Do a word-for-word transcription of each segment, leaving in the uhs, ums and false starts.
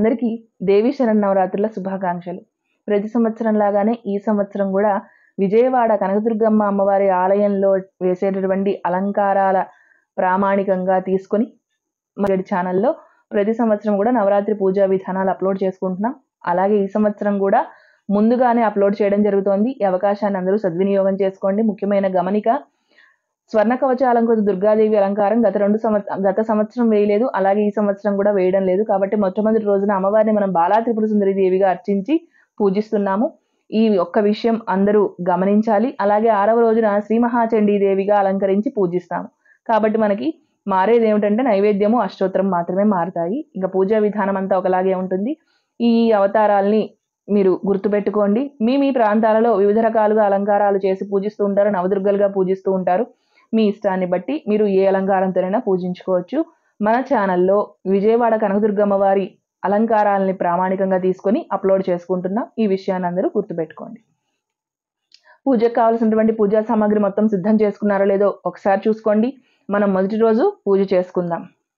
అందరికీ దేవి శరన్నవరాత్రుల శుభాకాంక్షలు. ప్రతి సంవత్సరం లాగానే ఈ సంవత్సరం కూడా విజయవాడ కనకదుర్గమ్మ అమ్మవారి ఆలయంలో వేసేటటువంటి అలంకారాల ప్రామాణికంగా తీసుకొని మన ఛానల్లో ప్రతి సంవత్సరం కూడా నవరాత్రి పూజా విధానాలు అప్లోడ్ చేసుకుంటున్నాం. అలాగే ఈ సంవత్సరం కూడా ముందుగానే అప్లోడ్ చేయడం జరుగుతోంది. ఈ అవకాశాన్ని అందరూ సద్వినియోగం చేసుకోండి. ముఖ్యమైన గమనిక, స్వర్ణ కవచ అలంకృత దుర్గాదేవి అలంకారం గత రెండు సంవత్సరం గత సంవత్సరం వేయలేదు, అలాగే ఈ సంవత్సరం కూడా వేయడం లేదు. కాబట్టి మొట్టమొదటి రోజున అమ్మవారిని మనం బాలా త్రిపుర సుందరి దేవిగా అర్చించి పూజిస్తున్నాము. ఈ ఒక్క విషయం అందరూ గమనించాలి. అలాగే ఆరవ రోజున శ్రీ మహాచండీ దేవిగా అలంకరించి పూజిస్తాము. కాబట్టి మనకి మారేది ఏమిటంటే నైవేద్యము, అష్టోత్తరం మాత్రమే మారుతాయి. ఇంకా పూజా విధానం అంతా ఒకలాగే ఉంటుంది. ఈ అవతారాల్ని మీరు గుర్తుపెట్టుకోండి. మీ మీ ప్రాంతాలలో వివిధ రకాలుగా అలంకారాలు చేసి పూజిస్తూ ఉంటారు, నవదుర్గలుగా పూజిస్తూ ఉంటారు. మీ ఇష్టాన్ని బట్టి మీరు ఏ అలంకారంతోనైనా పూజించుకోవచ్చు. మన ఛానల్లో విజయవాడ కనకదుర్గమ్మ వారి అలంకారాలని ప్రామాణికంగా తీసుకొని అప్లోడ్ చేసుకుంటున్నాం. ఈ విషయాన్ని అందరూ గుర్తుపెట్టుకోండి. పూజకు కావాల్సినటువంటి పూజా సామాగ్రి మొత్తం సిద్ధం చేసుకున్నారో లేదో ఒకసారి చూసుకోండి. మనం మొదటి రోజు పూజ చేసుకుందాం.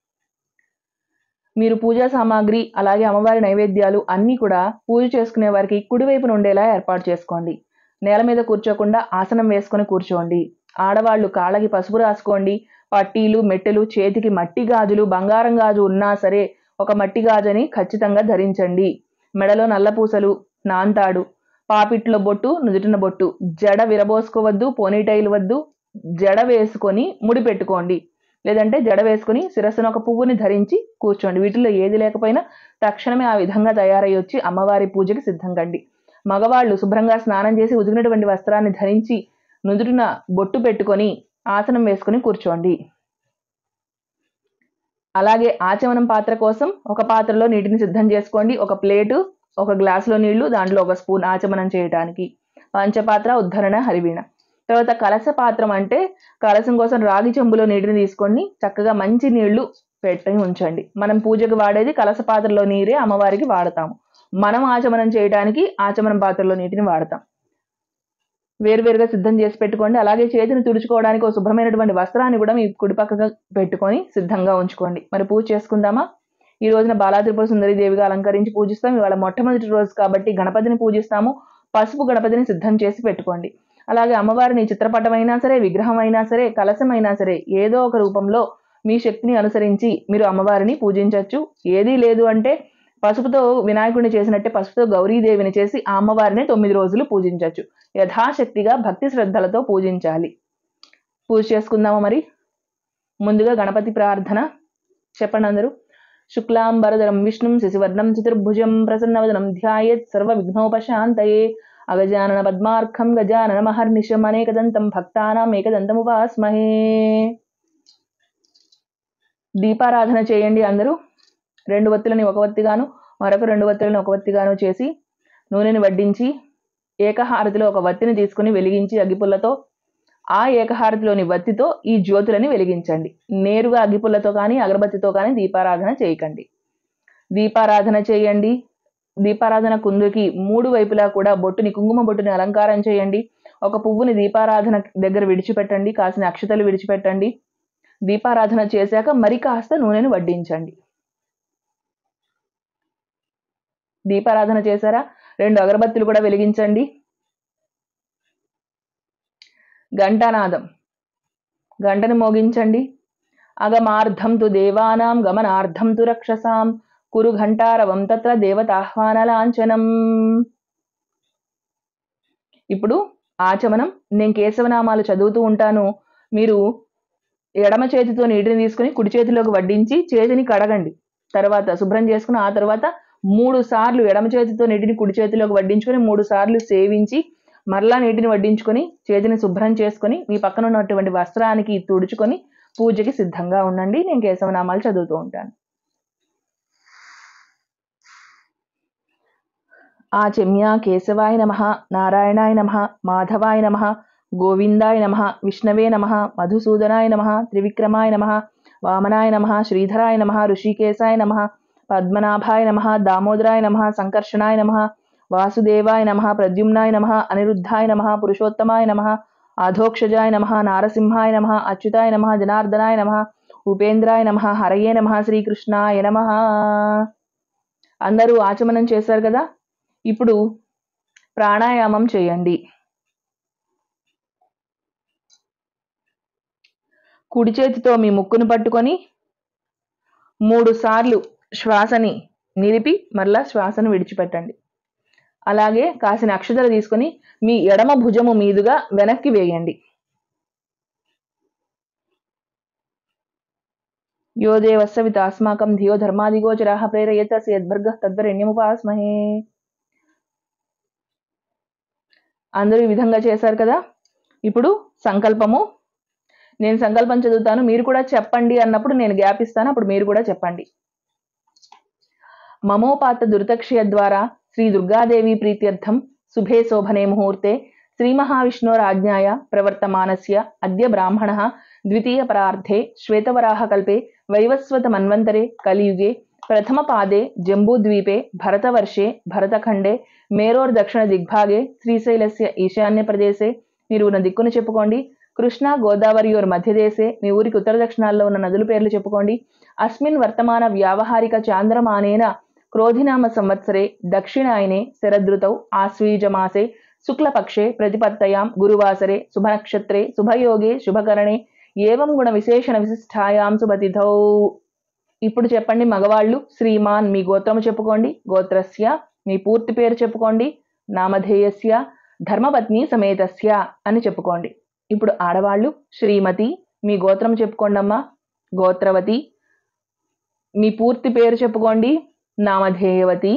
మీరు పూజా సామాగ్రి అలాగే అమ్మవారి నైవేద్యాలు అన్నీ కూడా పూజ చేసుకునే వారికి కుడివైపున ఉండేలా ఏర్పాటు చేసుకోండి. నేల మీద కూర్చోకుండా ఆసనం వేసుకొని కూర్చోండి. ఆడవాళ్ళు కాళ్ళకి పసుపు రాసుకోండి. పట్టీలు, మెట్టెలు, చేతికి మట్టి గాజులు, బంగారం గాజు ఉన్నా సరే ఒక మట్టి గాజుని ఖచ్చితంగా ధరించండి. మెడలో నల్లపూసలు, నాంతాడు, పాపిట్లో బొట్టు, నుదుటిన బొట్టు, జడ విరబోసుకోవద్దు, పోనీటైల్ వద్దు. జడ వేసుకొని ముడి పెట్టుకోండి, లేదంటే జడ వేసుకుని శిరస్సును ఒక పువ్వుని ధరించి కూర్చోండి. వీటిల్లో ఏది లేకపోయినా తక్షణమే ఆ విధంగా తయారై వచ్చి అమ్మవారి పూజకి సిద్ధం కండి. మగవాళ్ళు శుభ్రంగా స్నానం చేసి ఉతికినటువంటి వస్త్రాన్ని ధరించి నుదుటిన బొట్టు పెట్టుకొని ఆసనం వేసుకుని కూర్చోండి. అలాగే ఆచమనం పాత్ర కోసం ఒక పాత్రలో నీటిని సిద్ధం చేసుకోండి. ఒక ప్లేటు, ఒక గ్లాసులో నీళ్లు, దాంట్లో ఒక స్పూన్ ఆచమనం చేయడానికి. పంచపాత్ర, ఉద్ధరణ, హరివీణ. తర్వాత కలశ పాత్రం అంటే కలశం కోసం రాగి చెంబులో నీటిని తీసుకొని చక్కగా మంచి నీళ్లు పెట్టి ఉంచండి. మనం పూజకు వాడేది కలశ పాత్రలో నీరే అమ్మవారికి వాడతాము. మనం ఆచమనం చేయడానికి ఆచమనం పాత్రలో నీటిని వాడతాం. వేరువేరుగా సిద్ధం చేసి పెట్టుకోండి. అలాగే చేతిని తుడుచుకోవడానికి ఒక శుభ్రమైనటువంటి వస్త్రాన్ని కూడా మీ కుడిపక్కగా పెట్టుకొని సిద్ధంగా ఉంచుకోండి. మరి పూజ చేసుకుందామా? ఈ రోజున బాలా త్రిపుర సుందరి దేవిగా అలంకరించి పూజిస్తాం. ఇవాళ మొట్టమొదటి రోజు కాబట్టి గణపతిని పూజిస్తాము. పసుపు గణపతిని సిద్ధం చేసి పెట్టుకోండి. అలాగే అమ్మవారిని చిత్రపటం అయినా సరే, విగ్రహం అయినా సరే, కలశం అయినా సరే ఏదో ఒక రూపంలో మీ శక్తిని అనుసరించి మీరు అమ్మవారిని పూజించవచ్చు. ఏదీ లేదు అంటే పసుపుతో వినాయకుడిని చేసినట్టే పసుపుతో గౌరీదేవిని చేసి ఆ అమ్మవారిని తొమ్మిది రోజులు పూజించవచ్చు. యథాశక్తిగా భక్తి శ్రద్ధలతో పూజించాలి. పూజ చేసుకుందాము. మరి ముందుగా గణపతి ప్రార్థన చెప్పండి అందరూ. శుక్లాంబరధరం విష్ణుం శశివర్ణం చతుర్భుజం ప్రసన్నవదనం ధ్యాయేత్ సర్వ విఘ్నోపశాంతయే అగజానన పద్మార్కం గజానన మహర్నిశం అనేకదంతం భక్తానాం ఏకదంతముపాస్మహే. దీపారాధన చేయండి అందరూ. రెండు వత్తులని ఒక వత్తిగాను, మరొక రెండు వత్తులని ఒక వత్తిగాను చేసి నూనెని వడ్డించి ఏకహారతిలో ఒక వత్తిని తీసుకుని వెలిగించి అగ్గిపుల్లతో ఆ ఏకహారతిలోని వత్తితో ఈ జ్యోతులని వెలిగించండి. నేరుగా అగ్గిపుల్లతో కానీ అగరబత్తితో కానీ దీపారాధన చేయకండి. దీపారాధన చేయండి. దీపారాధన కుందుకి మూడు వైపులా కూడా బొట్టుని, కుంకుమ బొట్టుని అలంకారం చేయండి. ఒక పువ్వుని దీపారాధన దగ్గర విడిచిపెట్టండి. కాసిన అక్షతలు విడిచిపెట్టండి. దీపారాధన చేశాక మరి కాస్త నూనెను వడ్డించండి. దీపారాధన చేశారా? రెండు అగరబత్తులు కూడా వెలిగించండి. ఘంటానాదం, గంటను మోగించండి. అగమార్థం తు దేవానాం గమనార్థం తు రక్షసాం కురు ఘంటారవం తత్ర దేవతాహ్వాన లాంఛనం. ఇప్పుడు ఆచమనం. నేను కేశవనామాలు చదువుతూ ఉంటాను. మీరు ఎడమ చేతితో నీటిని తీసుకుని కుడి చేతిలోకి వడ్డించి చేతిని కడగండి. తర్వాత శుభ్రం చేసుకుని ఆ తర్వాత మూడు సార్లు ఎడమ చేతితో నీటిని కుడి చేతిలోకి వడ్డించుకొని మూడు సార్లు సేవించి మరలా నీటిని వడ్డించుకొని చేతిని శుభ్రం చేసుకొని మీ పక్కన ఉన్నటువంటి వస్త్రానికి తుడుచుకొని పూజకి సిద్ధంగా ఉండండి. నేను కేశవనామాలు చదువుతూ ఉంటాను. ఆచమ్య కేశవాయ నమః, నారాయణాయ నమః, మాధవాయ నమః, గోవిందాయ నమః, విష్ణవే నమః, మధుసూదనాయ నమః, త్రివిక్రమాయ నమః, వామనాయ నమః, శ్రీధరాయ నమః, ఋషికేశాయ నమః, పద్మనాభాయ నమః, దామోదరాయ నమః, సంకర్షణాయ నమః, వాసుదేవాయ నమః, ప్రద్యుమ్నాయ నమః, అనిరుద్ధాయ నమః, పురుషోత్తమాయ నమః, అధోక్షజాయ నమః, నారసింహాయ నమః, అచ్యుతాయ నమః, జనార్దనాయ నమః, ఉపేంద్రాయ నమః, హరయే నమః, శ్రీకృష్ణాయ నమః. అందరూ ఆచమనం చేశారు కదా. ఇప్పుడు ప్రాణాయామం చేయండి. కుడి చేతితో మీ ముక్కును పట్టుకొని మూడు సార్లు శ్వాసని నిలిపి మరలా శ్వాసను విడిచిపెట్టండి. అలాగే కాసిన అక్షతలు తీసుకొని మీ ఎడమ భుజము మీదుగా వెనక్కి వేయండి. యో దేవస్య వితాస్మాకం ధియో ధర్మాదిగోచరాః ప్రేరయేతస్య యద్భర్గః తద్వరేణ్యముపాస్మహే. అందరూ ఈ విధంగా చేశారు కదా. ఇప్పుడు సంకల్పము. నేను సంకల్పం చదువుతాను, మీరు కూడా చెప్పండి అన్నప్పుడు నేను గ్యాప్ ఇస్తాను, అప్పుడు మీరు కూడా చెప్పండి. మమోపాత దురితక్షయ ద్వారా శ్రీ దుర్గాదేవి ప్రీత్యర్థం శుభే శోభనే ముహూర్తే శ్రీ మహావిష్ణోరాజ్ఞాయ ప్రవర్తమానస్య అద్య బ్రాహ్మణః ద్వితీయ పరార్థే శ్వేతవరాహ కల్పే వైవస్వత మన్వంతరే కలియుగే ప్రథమ పాదే జంబూద్వీపే భరతవర్షే భరతఖండే మేరోర్దక్షిణ దిగ్భాగే శ్రీశైలస్య ఈశాన్య ప్రదేశే. మీరు ఉన్న దిక్కును చెప్పుకోండి. కృష్ణా గోదావరియోర్ మధ్యదేశే, మీ ఊరికి ఉత్తర దక్షిణాల్లో ఉన్న నదుల పేర్లు చెప్పుకోండి. అస్మిన్ వర్తమాన వ్యావహారిక చాంద్రమానేన క్రోధినామ సంవత్సరే దక్షిణాయనే శరదృతౌ ఆశ్వీజమాసే శుక్లపక్షే ప్రతిపత్తయాం గురువాసరే శుభనక్షత్రే శుభయోగే శుభకరణే ఏవం గుణ విశేషణ విశిష్టాయాం శుభతిథౌ. ఇప్పుడు చెప్పండి మగవాళ్ళు శ్రీమాన్ మీ గోత్రము చెప్పుకోండి. గోత్రస్య మీ పూర్తి పేరు చెప్పుకోండి. నామధేయస్య ధర్మపత్ని సమేతస్య అని చెప్పుకోండి. ఇప్పుడు ఆడవాళ్ళు శ్రీమతి మీ గోత్రం చెప్పుకోండి అమ్మా. గోత్రవతి మీ పూర్తి పేరు చెప్పుకోండి. నామధేయవతి.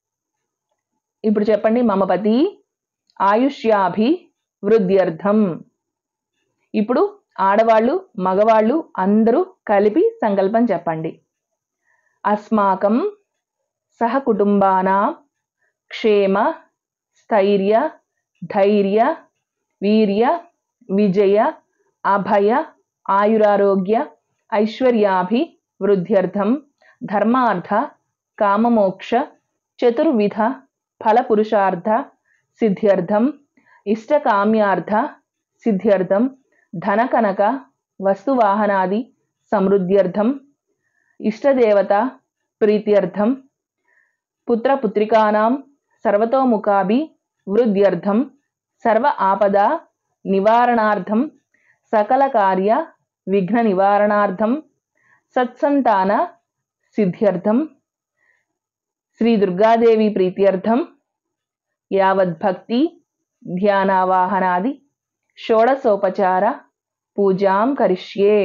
ఇప్పుడు చెప్పండి మమపతి ఆయుష్యాభి వృద్ధ్యర్థం. ఇప్పుడు ఆడవాళ్ళు మగవాళ్ళు అందరూ కలిపి సంకల్పం చెప్పండి. అస్మాకం సహకుటుంబానాం క్షేమ స్థైర్య ధైర్య వీర్య విజయ అభయ ఆయురారోగ్య ఐశ్వర్యాభి వృద్ధ్యర్థం ధర్మార్థ కామమోక్ష చతుర్విధ ఫలపురుషార్థ సిద్ధ్యర్థం ఇష్టకామ్యార్థ సిద్ధ్యర్థం ధనకనక వస్తువాహనాది సమృద్ధ్యర్థం ఇష్టదేవత ప్రీత్యర్థం పుత్రపుత్రికానాం సర్వతోముఖాభి వృద్ధ్యర్థం సర్వ ఆపద నివారణార్థం సకల కార్య విఘ్న నివారణార్థం సత్సంతాన సిద్ధ్యర్థం శ్రీ దుర్గాదేవి ప్రీత్యర్థం యావద్భక్తి ధ్యానావాహనాది షోడశోపచార పూజాం కరిష్యే.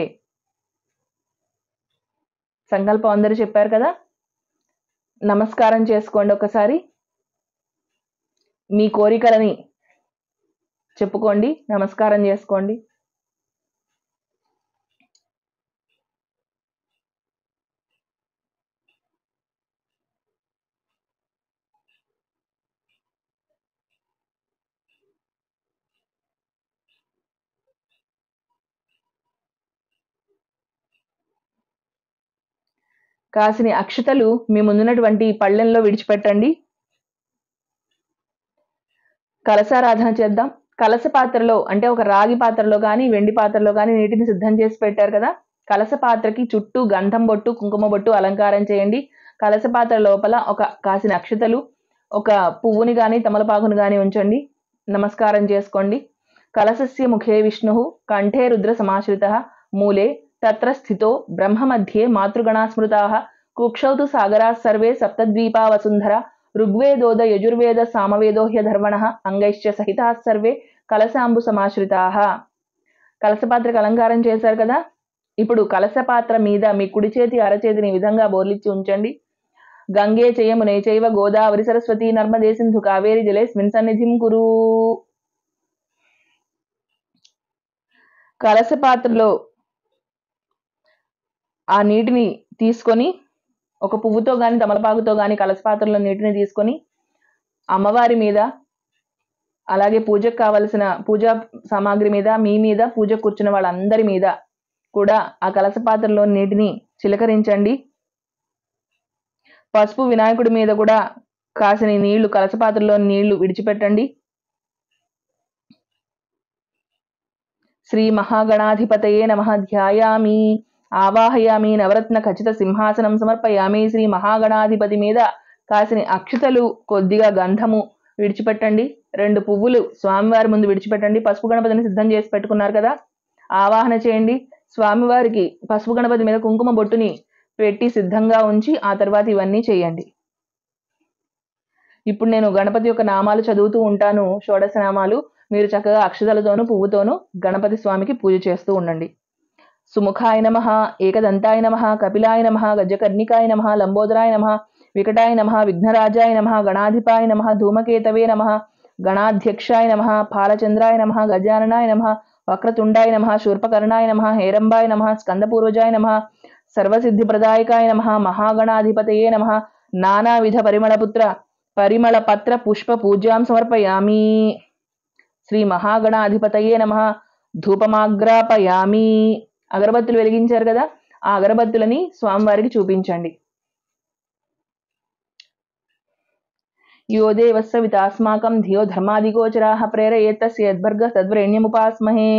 సంకల్పం అందరూ చెప్పారు కదా. నమస్కారం చేసుకోండి. ఒకసారి మీ కోరికలని చెప్పుకోండి. నమస్కారం చేసుకోండి. కాసిని అక్షతలు మీ ముందున్నటువంటి పళ్ళెంలో విడిచిపెట్టండి. కలశారాధన చేద్దాం. కలశ పాత్రలో అంటే ఒక రాగి పాత్రలో కానీ వెండి పాత్రలో కానీ నీటిని సిద్ధం చేసి పెట్టారు కదా. కలశ పాత్రకి చుట్టూ గంధం బొట్టు కుంకుమ బొట్టు అలంకారం చేయండి. కలశ పాత్ర లోపల ఒక కాసిన అక్షతలు ఒక పువ్వుని కానీ తమలపాకుని కానీ ఉంచండి. నమస్కారం చేసుకోండి. కలశస్య ముఖే విష్ణు కంఠే రుద్ర సమాశ్రిత మూలే తత్ర స్థితో బ్రహ్మ మధ్యే మాతృగణా స్మృతాః కుక్షౌ తు సాగరాः సర్వే సప్తద్వీపా వసుంధర ఋగ్వేదోద యజుర్వేద సామవేదో హ్యధర్వణః అంగైశ్చ సహితాः సర్వే కలశాంబు సమాశ్రితాః. కలశపాత్రకు అలంకారం చేశారు కదా. ఇప్పుడు కలశపాత్ర మీద మీ కుడి చేతి అరచేతిని ఈ విధంగా బోర్లిచ్చి ఉంచండి. గంగే చ యమునే చైవ గోదావరి సరస్వతి నర్మదే సింధు కావేరి జలేస్మిన్ సన్నిధిం కురు. కలశపాత్రలో ఆ నీటిని తీసుకొని ఒక పువ్వుతో కానీ తమలపాకుతో కానీ కలశపాత్రలో నీటిని తీసుకొని అమ్మవారి మీద అలాగే పూజకు కావలసిన పూజా సామాగ్రి మీద మీ మీద పూజ కూర్చున్న వాళ్ళందరి మీద కూడా ఆ కలశపాత్రలో నీటిని చిలకరించండి. పసుపు వినాయకుడి మీద కూడా కాసిన నీళ్లు కలశపాత్రలో నీళ్లు విడిచిపెట్టండి. శ్రీ మహాగణాధిపతయే నమః ధ్యాయామి ఆవాహయామి నవరత్న ఖచ్చిత సింహాసనం సమర్పయామి. శ్రీ మహాగణాధిపతి మీద కాసిని అక్షతలు, కొద్దిగా గంధము విడిచిపెట్టండి. రెండు పువ్వులు స్వామివారి ముందు విడిచిపెట్టండి. పసుపు గణపతిని సిద్ధం చేసి పెట్టుకున్నారు కదా, ఆవాహన చేయండి. స్వామివారికి పసుపు గణపతి మీద కుంకుమ బొట్టుని పెట్టి సిద్ధంగా ఉంచి ఆ తర్వాత ఇవన్నీ చేయండి. ఇప్పుడు నేను గణపతి యొక్క నామాలు చదువుతూ ఉంటాను, షోడశ నామాలు. మీరు చక్కగా అక్షతలతోనూ పువ్వుతోనూ గణపతి స్వామికి పూజ చేస్తూ ఉండండి. సుముఖాయ నమః, ఏకదంతాయ నమః, కపిలాయ నమః, గజకర్ణికాయ నమః, లంబోదరాయ నమః, వికటాయ నమః, విఘ్నరాజాయ నమః, గణాధిపాయ నమః, ధూమకేతవే నమః, గణాధ్యక్షాయ నమః, ఫాలచంద్రాయ నమః, గజాననాయ నమః, వక్రతుండాయ నమః, శూర్పకర్ణాయ నమః, హేరంబాయ నమః, స్కందపూర్వజాయ నమః, సర్వసిద్ధిప్రదాయకాయ నమః, మహాగణాధిపతయే నమః, నానావిధ పరిమళపుత్ర పరిమళ పత్ర పుష్ప పూజాం సమర్పయామి. శ్రీ మహాగణాధిపతయే నమః. ధూపమాగ్రాపయామి. అగరబత్తులు వెలిగించారు కదా, ఆ అగరబత్తులని స్వామివారికి చూపించండి. యో దేవస్య వితాస్మాకం ధియో ధర్మాదిగోచరాః ప్రేరయేత్ తస్య యద్భర్గః తద్వరేణ్యముపాస్మహే.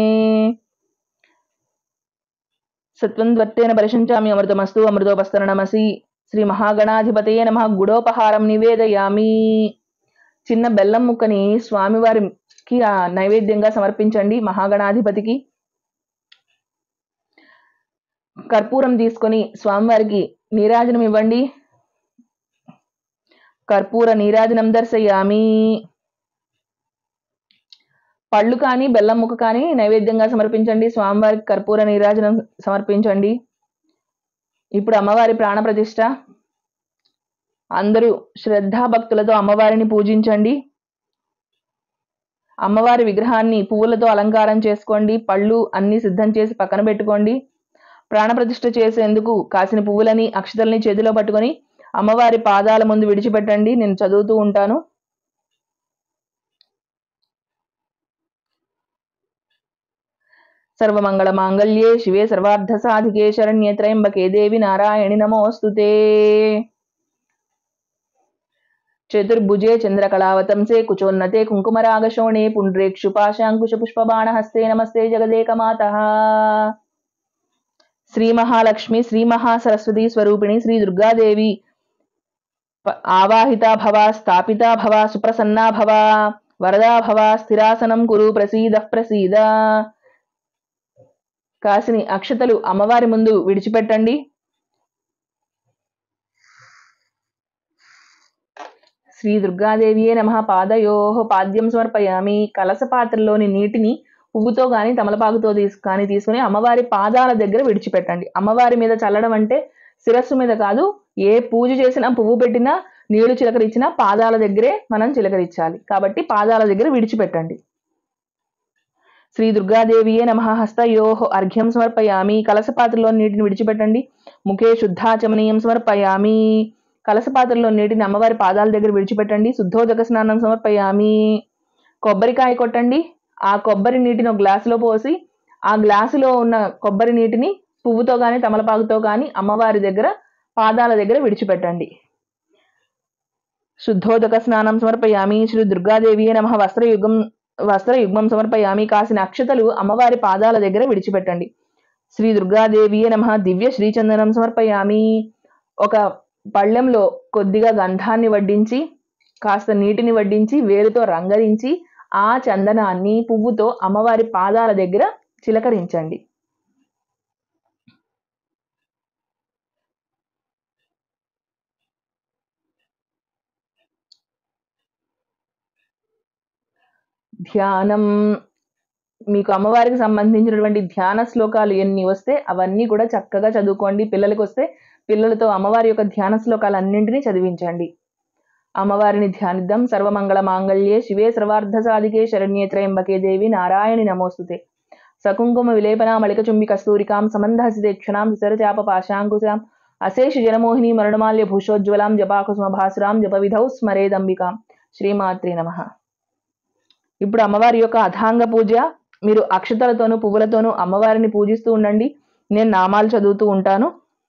సత్వంద్వర్తేన పరిశంచామి అమృతమస్తు అమృతోపస్తరణమసి. శ్రీ మహాగణాధిపతయే నమః. గుడోపహారం నివేదయామి. చిన్న బెల్లం ముక్కని స్వామివారికి నైవేద్యంగా సమర్పించండి. మహాగణాధిపతికి కర్పూరం తీసుకొని స్వామివారికి నీరాజనం ఇవ్వండి. కర్పూర నీరాజనం దర్శయామి. పళ్ళు కానీ బెల్లం ముక్క కానీ నైవేద్యంగా సమర్పించండి. స్వామివారికి కర్పూర నీరాజనం సమర్పించండి. ఇప్పుడు అమ్మవారి ప్రాణప్రతిష్ఠ. అందరూ శ్రద్ధాభక్తులతో అమ్మవారిని పూజించండి. అమ్మవారి విగ్రహాన్ని పువ్వులతో అలంకారం చేసుకోండి. పళ్ళు అన్ని సిద్ధం చేసి పక్కన పెట్టుకోండి. ప్రాణప్రతిష్ఠ చేసేందుకు కాసిన పువ్వులని అక్షతల్ని చేతిలో పట్టుకొని అమ్మవారి పాదాల ముందు విడిచిపెట్టండి. నేను చదువుతూ ఉంటాను. సర్వమంగళ మాంగళ్యే శివే సర్వార్థ సాధికే శరణ్యే త్రయంబకే దేవి నారాయణి నమోస్తుతే. చతుర్భుజే చంద్రకళావతంసే కుచోన్నతే కుంకుమరాగశోణే పుండ్రేక్షు పాశాంకుశ పుష్పబాణహస్తే నమస్తే జగదేకమాతః. శ్రీ మహాలక్ష్మి శ్రీ మహాసరస్వతి స్వరూపిణి శ్రీ దుర్గాదేవి ఆవాహితా భవ, స్థాపితా భవ, సుప్రసన్నా భవ, వరదా భవ, స్థిరాసనం కురు, ప్రసీద ప్రసీద. కాసిని అక్షతలు అమ్మవారి ముందు విడిచిపెట్టండి. శ్రీ దుర్గాదేవియే నమః. పాదయోః పాద్యం సమర్పయామి. కలస పాత్రలోని నీటిని పువ్వుతో కానీ తమలపాకుతో తీసు కానీ తీసుకుని అమ్మవారి పాదాల దగ్గర విడిచిపెట్టండి. అమ్మవారి మీద చల్లడం అంటే శిరస్సు మీద కాదు. ఏ పూజ చేసినా పువ్వు పెట్టినా నీళ్లు చిలకరించినా పాదాల దగ్గరే మనం చిలకరించాలి. కాబట్టి పాదాల దగ్గర విడిచిపెట్టండి. శ్రీ దుర్గాదేవియే నమః. హస్తయోః అర్ఘ్యం సమర్పయామి. కలస పాత్రలో నీటిని విడిచిపెట్టండి. ముఖే శుద్ధాచమనీయం సమర్పయామి. కలస పాత్రలో నీటిని అమ్మవారి పాదాల దగ్గర విడిచిపెట్టండి. శుద్ధోదక స్నానం సమర్పయామి. కొబ్బరికాయ కొట్టండి. ఆ కొబ్బరి నీటిని ఒక గ్లాసులో పోసి ఆ గ్లాసులో ఉన్న కొబ్బరి నీటిని పువ్వుతో కానీ తమలపాకుతో కానీ అమ్మవారి దగ్గర పాదాల దగ్గర విడిచిపెట్టండి. శుద్ధోదక స్నానం సమర్పయామి. శ్రీ దుర్గాదేవియే నమః. వస్త్రయుగం వస్త్రయుగ్మం సమర్పయామి. కాసిన అక్షతలు అమ్మవారి పాదాల దగ్గర విడిచిపెట్టండి. శ్రీ దుర్గాదేవియే నమః. దివ్య శ్రీచందనం సమర్పయామి. ఒక పళ్ళెంలో కొద్దిగా గంధాన్ని వడ్డించి కాస్త నీటిని వడ్డించి వేలుతో రంగరించి ఆ చందనాన్ని పువ్వుతో అమ్మవారి పాదాల దగ్గర చిలకరించండి. ధ్యానం. మీకు అమ్మవారికి సంబంధించినటువంటి ధ్యాన శ్లోకాలు ఎన్ని వస్తే అవన్నీ కూడా చక్కగా చదువుకోండి. పిల్లలకు వస్తే పిల్లలతో అమ్మవారి యొక్క ధ్యాన శ్లోకాలు అన్నింటినీ చదివించండి. అమ్మవారిని ధ్యానిద్దాం. సర్వమంగళ మాంగళ్యే శివే సర్వార్థ సాధికే శరణ్యే త్రయంబకే దేవి నారాయణి నమోస్తుతే. సకుంకుమ విలేపనా మళిక చుంబి కస్తూరికాం సమందహసితే క్షణాం సుసరచాప పాశాంకుశాం అశేష జనమోహిని మరుణమాల్య భూషోజ్వలాం జపాకుసుమ భాసురాం జప విధౌ స్మరేదంబికాం. శ్రీమాత్రే నమః. ఇప్పుడు అమ్మవారి యొక్క అథాంగ పూజ. మీరు అక్షతలతోనూ పువ్వులతోనూ అమ్మవారిని పూజిస్తూ ఉండండి. నేను నామాలు చదువుతూ ఉంటాను.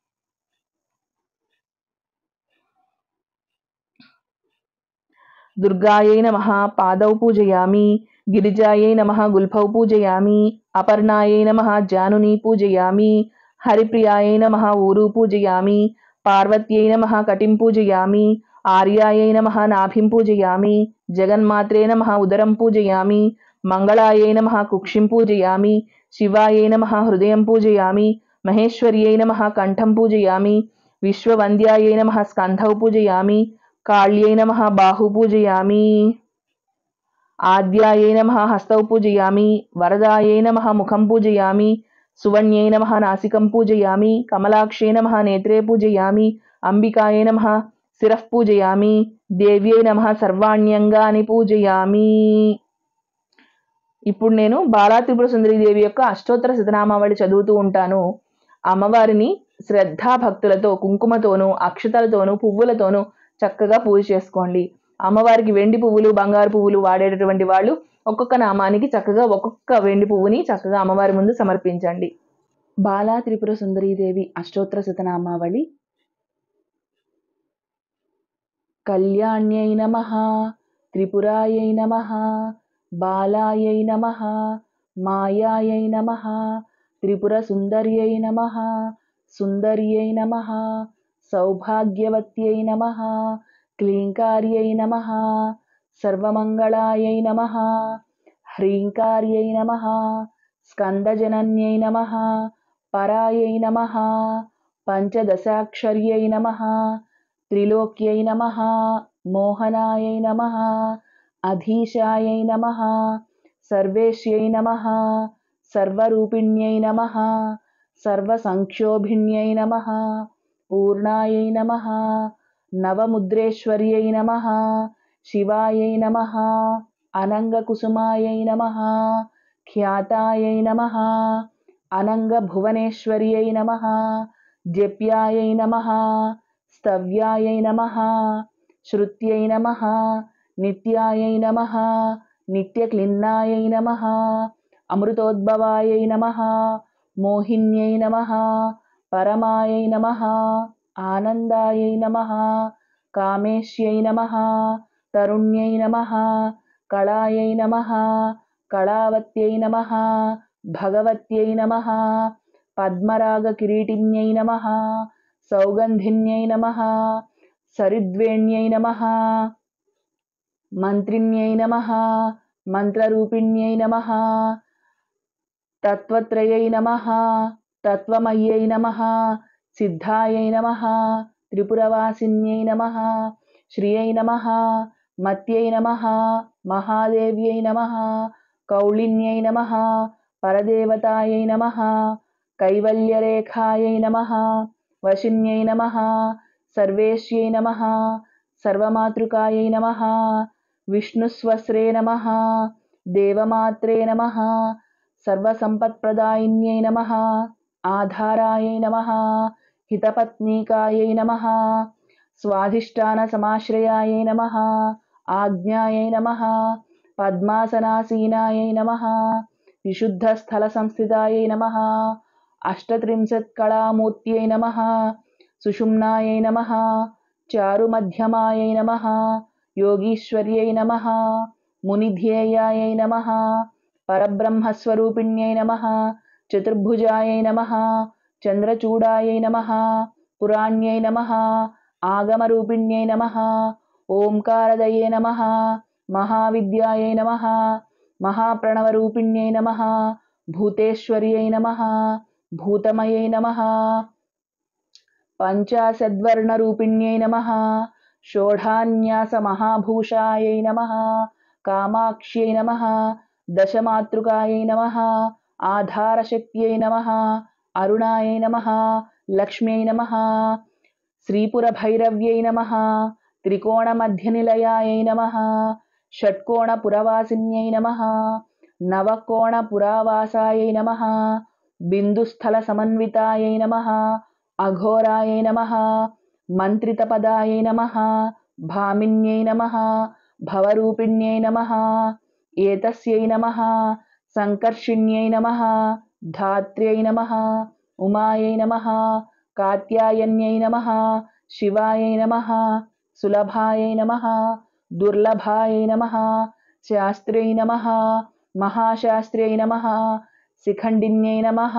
దుర్గాయై నమః. పాదౌ పూజయామి. గిరిజాయై నమః. గుల్ఫౌ పూజయామి. అపర్ణాయై నమః. జానుని పూజయామి. హరిప్రియాయై నమః. ఊరు పూజయామి. పార్వత్యై నమః. కటిం పూజయామి. ఆర్యాయై నమః నాభిం పూజయామి, జగన్మాత్రే నమః ఉదరం పూజయామి, మంగళాయై నమః కుక్షిం పూజయామి, శివాయై నమః హృదయం పూజయామి, మహేశ్వర్యై నమః కంఠం పూజయామి, విశ్వవంద్యాయై నమః స్కంధౌ పూజయామి, కాళ్యై నమః బాహు పూజయామి, ఆద్యాయై నమః హస్తౌ పూజయామి, వరదాయై నమః ముఖం పూజయామి, సువన్యై నమః నాసికం పూజయామి, కమలాక్షై నమః నేత్రే పూజయామి, అంబికాయై నమః శిరః పూజయామి, దేవ్యై నమః సర్వాణ్యంగాని పూజయామి. ఇప్పుడు నేను బాలా త్రిపుర సుందరి దేవి యొక్క అష్టోత్తర శతనామావళి చదువుతూ ఉంటాను. అమ్మవారిని శ్రద్ధా భక్తులతో కుంకుమతోనూ అక్షతలతోనూ పువ్వులతోనూ చక్కగా పూజ చేసుకోండి. అమ్మవారికి వెండి పువ్వులు బంగారు పువ్వులు వాడేటటువంటి వాళ్ళు ఒక్కొక్క నామానికి చక్కగా ఒక్కొక్క వెండి పువ్వుని చక్కగా అమ్మవారి ముందు సమర్పించండి. బాలా త్రిపుర సుందరీదేవి అష్టోత్తర శతనామావళి. కళ్యాణ్యై నమః, త్రిపురాయై నమః, బాలాయై నమః, మాయాయై నమః, త్రిపుర సుందర్యై నమః, సుందర్యై నమః, సౌభాగ్యవత్యై నమః, క్లీంకార్యై నమః, సర్వమంగళాయై నమః, హ్రీంకార్యై నమః, స్కందజనన్యై నమః, పరాయై నమః, పంచదశాక్షర్యై నమః, త్రిలోక్యై నమః, మోహనాయై నమః, అధీశాయై నమః, సర్వేశ్యై నమః, సర్వరూపిణ్యై నమః, సర్వసంక్షోభిణ్యై నమః, పూర్ణాయై నమః, నవముద్రేశ్వర్యై నమః, శివాయై నమః, అనంగకుసుమాయై నమః, ఖ్యాతాయై నమః, అనంగభువనేశ్వర్యై నమః, జప్యాయై నమః, స్తవ్యాయై నమః, శృత్యై నమః, నిత్యాయై నమః, నిత్యక్లిన్నాయై నమః, అమృతోద్భవాయై నమః, మోహిన్యై నమః, పరమాయై నమః, ఆనందాయై నమః, కామేశ్యై నమః, తరుణ్యై నమః, కళాయై నమః, కళావత్యై నమః, భగవత్యై నమః, పద్మరాగకిరీటిన్యై నమః, సౌగంధిన్యై నమః, సరిద్వేణ్యై నమః, మంత్రిణ్యై నమః, మంత్రరూపిణ్యై నమః, తత్వత్రయై నమః, తత్వమయ్యై నమః, సిద్ధాయై నమః, త్రిపురవాసిన్యై నమః, శ్రియై నమః, మత్యై నమః, మహాదేవ్యై నమః, కౌళిన్యై నమః, పరదేవతాయై నమః, కైవల్యరేఖాయై నమః, వశిన్యై నమః, సర్వేశ్యై నమః, సర్వమాతృకాయై నమః, విష్ణుస్వస్రే నమః, దేవమాత్రే నమః, సర్వసంపత్ప్రదాయిన్యై నమః, ఆధారాయై నమః, హితపత్నీకాయై నమః, స్వాధిష్టానసమాశ్రయాయై నమః, ఆజ్ఞాయై నమః, పద్మాసనాసీనాయై నమః, విశుద్ధస్థలసంస్థితాయై నమః, అష్టత్రింశత్కళామూర్త్యై నమః, సుషుమ్నాయై నమః, చారుమధ్యమాయై నమః, యోగీశ్వర్యై నమః, మునిధ్యేయాయై నమః, పరబ్రహ్మస్వరూపిణ్యై నమః, చతుర్భుజాయై నమః, చంద్రచూడాయై నమః, పురాణ్యై నమః, ఆగమరూపిణ్యై నమః, ఓంకారదయే నమః, మహావిద్యాయై నమః, మహాప్రణవరూపిణ్యై నమః, భూతేశ్వర్యై నమః, భూతమయై నమః, పంచాశద్వర్ణరూపిణ్యై నమః, షోఢాన్యాసమహాభూషాయై నమః, కామాక్ష్యై నమః, దశమాతృకాయై నమః, ఆధారశక్త్యై నమః, అరుణాయై నమః, లక్ష్మ్యై నమః, శ్రీపురభైరవ్యై నమః, త్రికోణమధ్యనిలయాయై నమః, షట్కోణపురవాసిన్యై నమః, నవకోణపురావాసాయై నమః, బిందుస్థలసమన్వితాయై నమః, అఘోరాయై నమః, మంత్రితపదాయై నమః, భామిన్యై నమః, భవరూపిణ్యై నమః, ఏతస్యై నమః, సంకర్షిణ్యై నమః, ధాత్ర్యై నమః, ఉమాయై నమః, కాత్యాయన్యై నమః, శివాయై నమః, సులభాయై నమః, దుర్లభాయై నమః, శాస్త్ర్యై నమః, మహాశాస్త్ర్యై నమః, శిఖండిన్యై నమః.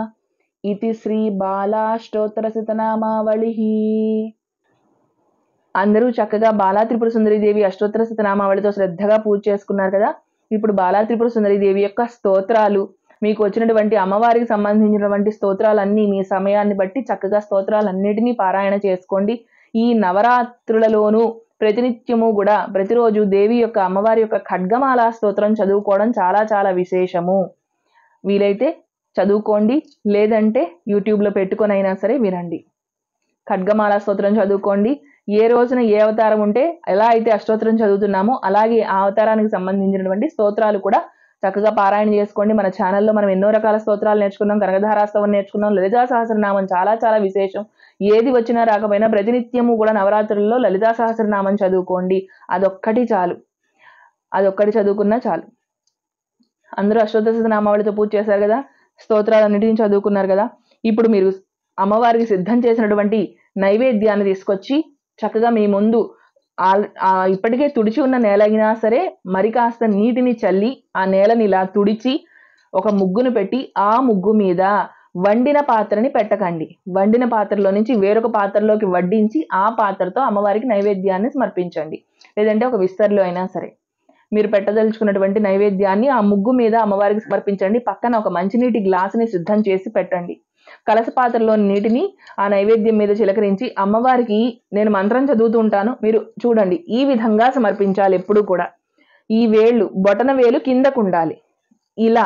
ఇది శ్రీ బాలాష్టోత్తర శతనామావళి. అందరూ చక్కగా బాలా త్రిపుర సుందరి దేవి అష్టోత్తర శతనామావళితో శ్రద్ధగా పూజ చేసుకున్నారు కదా. ఇప్పుడు బాలా త్రిపుర సుందరి దేవి యొక్క స్తోత్రాలు, మీకు వచ్చినటువంటి అమ్మవారికి సంబంధించినటువంటి స్తోత్రాలన్నీ మీ సమయాన్ని బట్టి చక్కగా స్తోత్రాలన్నిటినీ పారాయణ చేసుకోండి. ఈ నవరాత్రులలోనూ ప్రతినిత్యము కూడా ప్రతిరోజు దేవి యొక్క అమ్మవారి యొక్క ఖడ్గమాల స్తోత్రం చదువుకోవడం చాలా చాలా విశేషము. వీలైతే చదువుకోండి, లేదంటే యూట్యూబ్లో పెట్టుకొని అయినా సరే వినండి. ఖడ్గమాల స్తోత్రం చదువుకోండి. ఏ రోజున ఏ అవతారం ఉంటే ఎలా అయితే అష్టోత్తరం చదువుతున్నామో అలాగే ఆ అవతారానికి సంబంధించినటువంటి స్తోత్రాలు కూడా చక్కగా పారాయణ చేసుకోండి. మన ఛానల్లో మనం ఎన్నో రకాల స్తోత్రాలు నేర్చుకున్నాం, కనకధారాస్తవం నేర్చుకున్నాం, లలితా సహస్రనామం చాలా చాలా విశేషం. ఏది వచ్చినా రాకపోయినా ప్రతినిత్యము కూడా నవరాత్రుల్లో లలితా సహస్రనామం చదువుకోండి. అదొక్కటి చాలు, అదొక్కటి చదువుకున్నా చాలు. అందరూ అష్టోత్తర శతనామావళితో పూజ చేశారు కదా, స్తోత్రాలన్నిటిని చదువుకున్నారు కదా. ఇప్పుడు మీరు అమ్మవారికి సిద్ధం చేసినటువంటి నైవేద్యాన్ని తీసుకొచ్చి చక్కగా మీ ముందు ఇప్పటికే తుడిచి ఉన్న నేల అయినా సరే మరి కాస్త నీటిని చల్లి ఆ నేలని ఇలా తుడిచి ఒక ముగ్గును పెట్టి ఆ ముగ్గు మీద వండిన పాత్రని పెట్టకండి. వండిన పాత్రలో నుంచి వేరొక పాత్రలోకి వడ్డించి ఆ పాత్రతో అమ్మవారికి నైవేద్యాన్ని సమర్పించండి. లేదంటే ఒక విస్తరిలో అయినా సరే మీరు పెట్టదలుచుకున్నటువంటి నైవేద్యాన్ని ఆ ముగ్గు మీద అమ్మవారికి సమర్పించండి. పక్కన ఒక మంచినీటి గ్లాసుని సిద్ధం చేసి పెట్టండి. కలస పాత్రలోని నీటిని ఆ నైవేద్యం మీద చిలకరించి అమ్మవారికి నేను మంత్రం చదువుతూ ఉంటాను, మీరు చూడండి. ఈ విధంగా సమర్పించాలి. ఎప్పుడు కూడా ఈ వేళ్ళు బొటన వేలు కిందకు ఉండాలి. ఇలా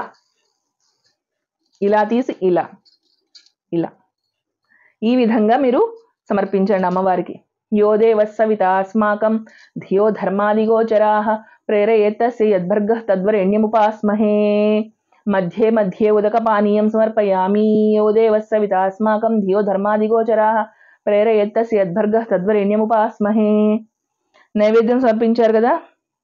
ఇలా తీసి ఇలా ఇలా ఈ విధంగా మీరు సమర్పించండి అమ్మవారికి. యో దేవస్సవిత అస్మాకం ధియో ధర్మాదిగోచరాః ప్రేరయేత్తస్య యద్భర్గః తద్వరేణ్యముపాస్మహే. మధ్యే మధ్యే ఉదకపానీయం సమర్పయామి. యో దేవస్సవిత అస్మాకం ధియో ధర్మాదిగోచరాః ప్రేరయేత్తస్య యద్భర్గః తద్వరేణ్యముపాస్మహే. నైవేద్యం సమర్పించారు కదా.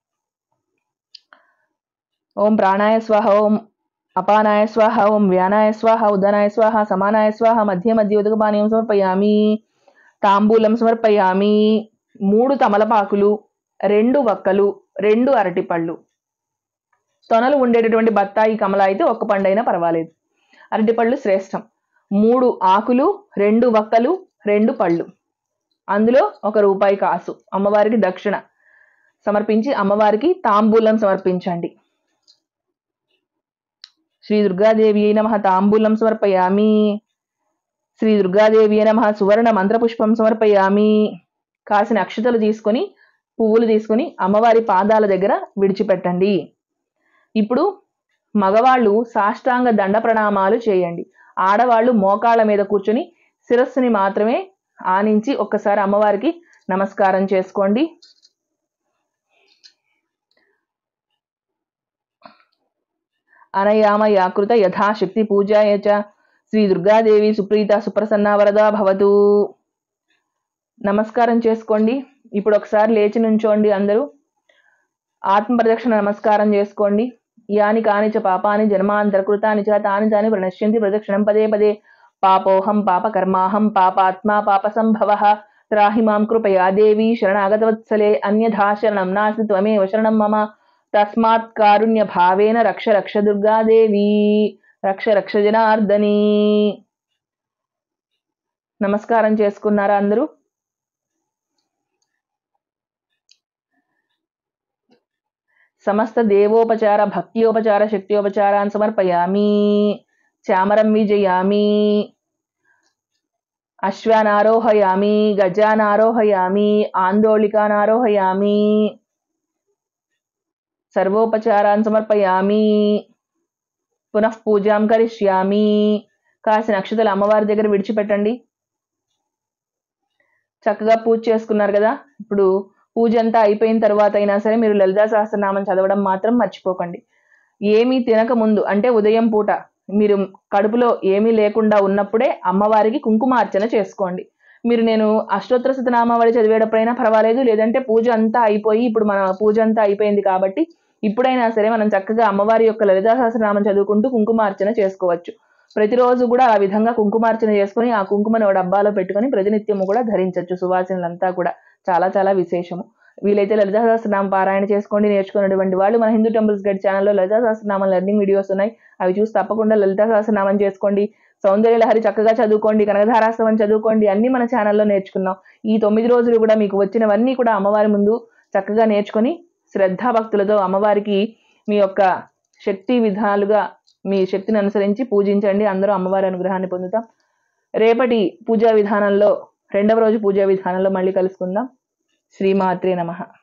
ఓం ప్రాణాయ స్వాహ, ఓం అపానాయ స్వాహ, ఓం వ్యానాయ స్వాహ, ఉదనాయ స్వాహ, సమానాయ స్వాహ. మధ్య మధ్య ఉదకపానీయం సమర్పయామి. తాంబూలం సమర్పయామి. మూడు తమలపాకులు, రెండు వక్కలు, రెండు అరటిపళ్ళు. తొనలు ఉండేటటువంటి బత్తాయి కమల అయితే ఒక్క పండైనా పర్వాలేదు, అరటిపళ్ళు శ్రేష్టం. మూడు ఆకులు, రెండు వక్కలు, రెండు పళ్ళు, అందులో ఒక రూపాయి కాసు అమ్మవారికి దక్షిణ సమర్పించి అమ్మవారికి తాంబూలం సమర్పించండి. శ్రీ దుర్గాదేవి నమః తాంబూలం సమర్పయామి. శ్రీ దుర్గాదేవి నమః సువర్ణ మంత్రపుష్పం సమర్పయామి. కాసిన అక్షతలు తీసుకొని పువ్వులు తీసుకొని అమ్మవారి పాదాల దగ్గర విడిచిపెట్టండి. ఇప్పుడు మగవాళ్ళు సాష్టాంగ దండ ప్రణామాలు చేయండి. ఆడవాళ్ళు మోకాళ్ళ మీద కూర్చొని శిరస్సుని మాత్రమే ఆనించి ఒక్కసారి అమ్మవారికి నమస్కారం చేసుకోండి. అనయామ యాకృత యథాశక్తి పూజాయ చ శ్రీ దుర్గాదేవి సుప్రీత సుప్రసన్న వరదా భవతు. నమస్కారం చేసుకోండి. ఇప్పుడు ఒకసారి లేచి నుంచోండి. అందరూ ఆత్మ ప్రదక్షిణ నమస్కారం చేసుకోండి. యాని కాని చ పాపాని జన్మాంతరకృతాని చ తాని తాని ప్రణశ్యంతి ప్రదక్షిణం పదే పదే. పాపోహం పాపకర్మాహం పాపాత్మా పాపసంభవః త్రాహి మాం కృపయా దేవి శరణాగతవత్సలే. అన్యథా శరణం నాస్తి త్వమేవ శరణం మమ. తస్మాత్ కారుణ్య భావేన రక్ష రక్ష దుర్గాదేవి రక్ష రక్ష జనార్దని. నమస్కారం చేసుకున్నారా అందరూ? సమస్త దేవోపచార భక్త్యోపచార శక్త్యోపచారాన్ సమర్పయామి. చామరం విజయామి. అశ్వానారోహయామి, గజానారోహయామి, ఆందోళికానారోహయామి. సర్వోపచారాన్ సమర్పయామి. పునః పూజాం కరిష్యామి. కాసిన అక్షతలు అమ్మవారి దగ్గర విడిచిపెట్టండి. చక్కగా పూజ చేసుకున్నారు కదా. ఇప్పుడు పూజ అంతా అయిపోయిన తర్వాత అయినా సరే మీరు లలితా సహస్రనామం చదవడం మాత్రం మర్చిపోకండి. ఏమీ తినక ముందు అంటే ఉదయం పూట మీరు కడుపులో ఏమీ లేకుండా ఉన్నప్పుడే అమ్మవారికి కుంకుమార్చన చేసుకోండి. మీరు నేను అష్టోత్తర శతనామావళి చదివేటప్పుడైనా పర్వాలేదు, లేదంటే పూజ అంతా అయిపోయి ఇప్పుడు మన పూజ అంతా అయిపోయింది కాబట్టి ఇప్పుడైనా సరే మనం చక్కగా అమ్మవారి యొక్క లలితా సహస్రనామం చదువుకుంటూ కుంకుమార్చన చేసుకోవచ్చు. ప్రతిరోజు కూడా ఆ విధంగా కుంకుమార్చన చేసుకుని ఆ కుంకుమను డబ్బాలో పెట్టుకొని ప్రతినిత్యము కూడా ధరించవచ్చు. సువాసనలంతా కూడా చాలా చాలా విశేషము. వీలైతే లలితా సహస్రనామం పారాయణ చేసుకోండి. నేర్చుకున్నటువంటి వాళ్ళు మన హిందూ టెంపుల్స్ గైడ్ ఛానల్లో లలితా సహస్రనామం లెర్నింగ్ వీడియోస్ ఉన్నాయి, అవి చూసి తప్పకుండా లలితా సహస్రనామం చేసుకోండి. సౌందర్యలహరి చక్కగా చదువుకోండి, కనకధారాస్తవం చదువుకోండి, అన్ని మన ఛానల్లో నేర్చుకున్నాం. ఈ తొమ్మిది రోజులు కూడా మీకు వచ్చినవన్నీ కూడా అమ్మవారి ముందు చక్కగా నేర్చుకొని శ్రద్ధాభక్తులతో అమ్మవారికి మీ యొక్క శక్తి విధాలుగా మీ శక్తిని అనుసరించి పూజించండి. అందరూ అమ్మవారి అనుగ్రహాన్ని పొందుతాం. రేపటి పూజా విధానంలో రెండవ రోజు పూజా విధానంలో మళ్ళీ కలుసుకుందాం. శ్రీమాత్రే నమః.